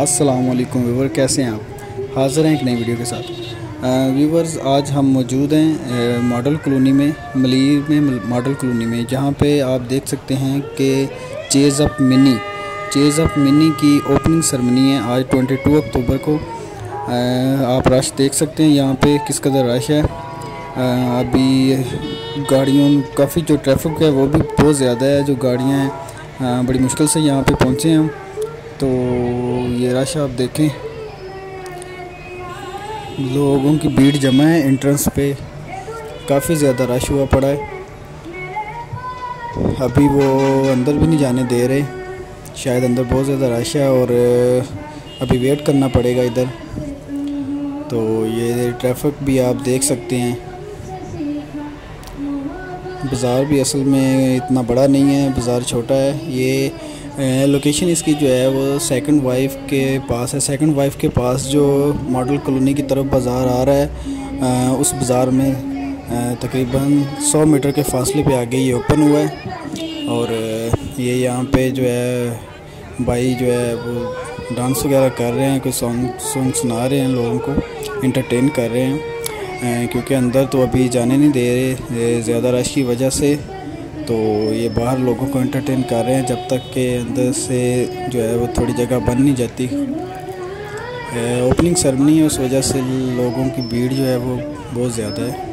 अस्सलाम वालेकुम व्यूवर, कैसे हैं आप। हाज़िर हैं एक नई वीडियो के साथ। व्यूवर्स, आज हम मौजूद हैं मॉडल कॉलोनी में, मलीर में मॉडल कॉलोनी में, जहां पे आप देख सकते हैं कि चेज़ अप मिनी की ओपनिंग सेरेमनी है आज 22 अक्टूबर को। आप रश देख सकते हैं यहाँ पे किस कदर रश है। अभी गाड़ियों काफ़ी जो ट्रैफिक है वो भी बहुत ज़्यादा है, जो गाड़ियाँ हैं बड़ी मुश्किल से यहाँ पे पहुँचे हैं हम। तो ये रश आप देखें, लोगों की भीड़ जमा है एंट्रेंस पे, काफ़ी ज़्यादा रश हुआ पड़ा है। अभी वो अंदर भी नहीं जाने दे रहे, शायद अंदर बहुत ज़्यादा रश है और अभी वेट करना पड़ेगा इधर। तो ये ट्रैफिक भी आप देख सकते हैं। बाज़ार भी असल में इतना बड़ा नहीं है, बाज़ार छोटा है। ये लोकेशन इसकी जो है वो सेकंड वाइफ के पास है। सेकंड वाइफ के पास जो मॉडल कॉलोनी की तरफ बाज़ार आ रहा है, उस बाज़ार में तकरीबन 100 मीटर के फासले पे आगे ये ओपन हुआ है। और ये यहाँ पे जो है भाई जो है वो डांस वगैरह कर रहे हैं, कोई सॉन्ग सुना रहे हैं, लोगों को एंटरटेन कर रहे हैं। क्योंकि अंदर तो अभी जाने नहीं दे रहे ज़्यादा रश की वजह से, तो ये बाहर लोगों को एंटरटेन कर रहे हैं जब तक के अंदर से जो है वो थोड़ी जगह बन नहीं जाती। ओपनिंग सेरेमनी है, उस वजह से लोगों की भीड़ जो है वो बहुत ज़्यादा है।